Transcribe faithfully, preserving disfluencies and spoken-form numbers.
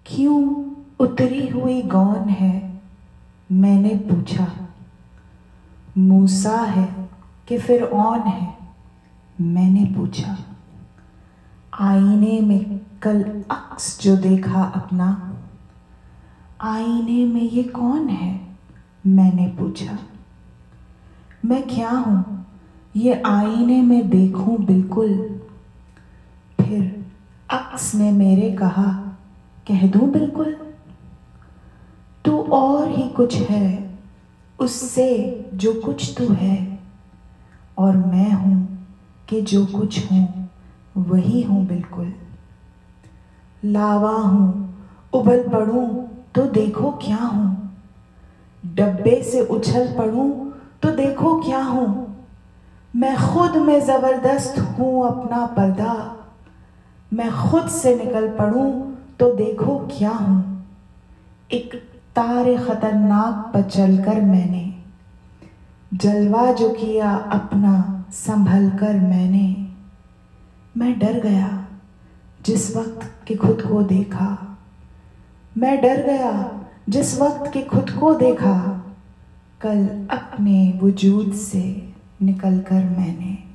क्यों उतरी हुई गौन है, मैंने पूछा। मूसा है कि फिरऔन है, मैंने पूछा। आईने में कल अक्स जो देखा अपना, आईने में ये कौन है, मैंने पूछा। मैं क्या हूँ ये आईने में देखूं बिल्कुल, फिर अक्स ने मेरे कहा कह दूं बिल्कुल। तू और ही कुछ है उससे जो कुछ तू है, और मैं हूं कि जो कुछ हूं वही हूं बिल्कुल। लावा हूं उबल पड़ूं तो देखो क्या हूं, डब्बे से उछल पड़ूं तो देखो क्या हूं। मैं खुद में जबरदस्त हूं अपना पर्दा, मैं खुद से निकल पड़ूं तो देखो क्या हूं। एक तारे खतरनाक पर चलकर मैंने जलवा जो किया अपना संभल कर मैंने। मैं डर गया जिस वक्त कि खुद को देखा, मैं डर गया जिस वक्त कि खुद को देखा। कल अपने वजूद से निकल कर मैंने।